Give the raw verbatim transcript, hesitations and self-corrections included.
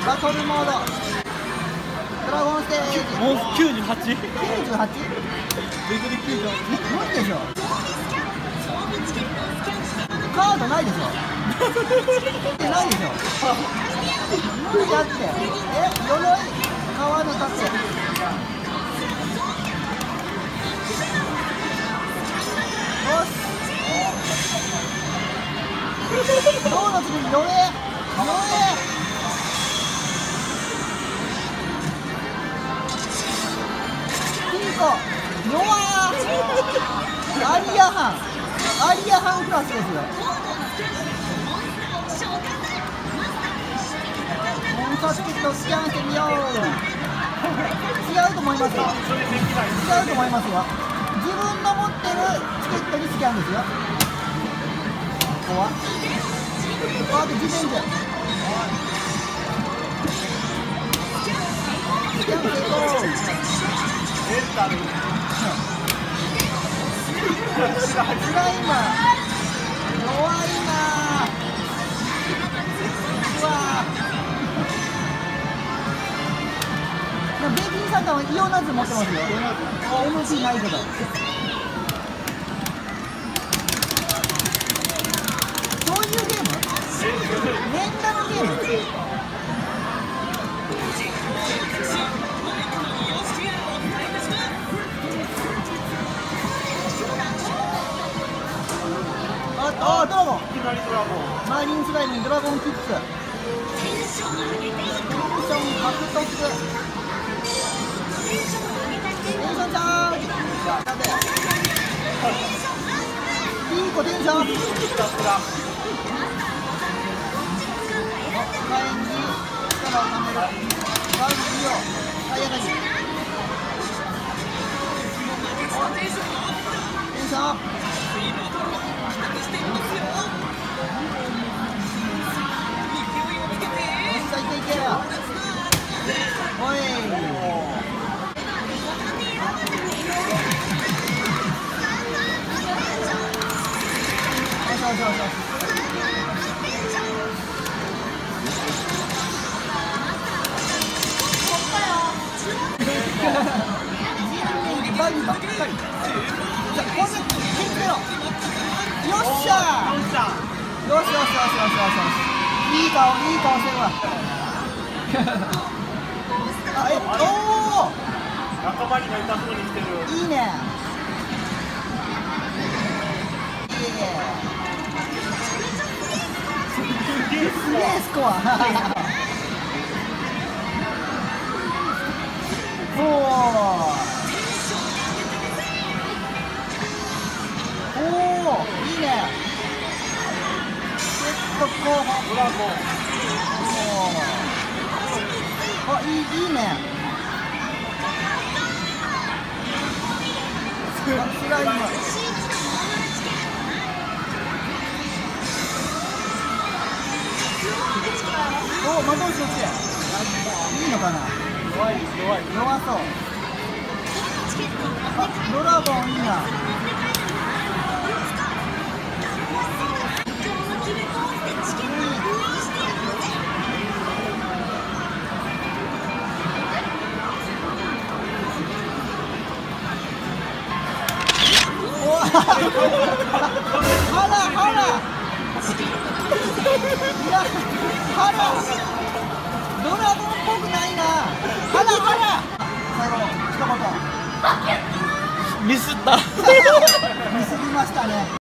バトルモード。ドラゴンステージ。 もうきゅうじゅうはち？ きゅうじゅうはち？ レベルきゅうじゅうはち。 無理でしょ。カードないでしょ。ないでしょ。無理だって。え、鎧、川の盾。よし。どうの次に鎧。鎧。ピンコ。弱ー。アリアハン。アリアハンクラスですよ。モンスターチケットをスキャンしてみよう。違うと思いますよ。違うと思いますよ。自分の持ってるチケットにスキャンですよ。ここはあと自転車スキャン成功。 レンタル辛いな。弱いな。うわベイキンさんはイオナズ持ってますよ。エムシー ないけど。そういうゲーム？連打のゲーム？あ、あ、ドラゴン。マーリンスライムにドラゴンキック。テンション獲得。テンションチャージ。いい子テンション。火炎に力をためる。バウンドを体当たり。テンション。おい。そうそうそう。バギばっかり。じゃあ、これ、決めろ。よっしゃー。よしよしよしよしよしよし。いい顔、いい顔してるわ。あ、え、おお。 仲間にが痛そうにしてる。 いいね。いいね。すげえスコア。おお。おお、いいね。セット候補。 ドラゴン。 あ、いい、いいね。スライム。お、まとうしこっち。いいのかな。 弱い弱い弱そう。あ、ドラゴンいいな。はらはら。いや、はら。ドラゴンっぽくないな。はらはら。最後一言。 ミスった。 ミスりましたね。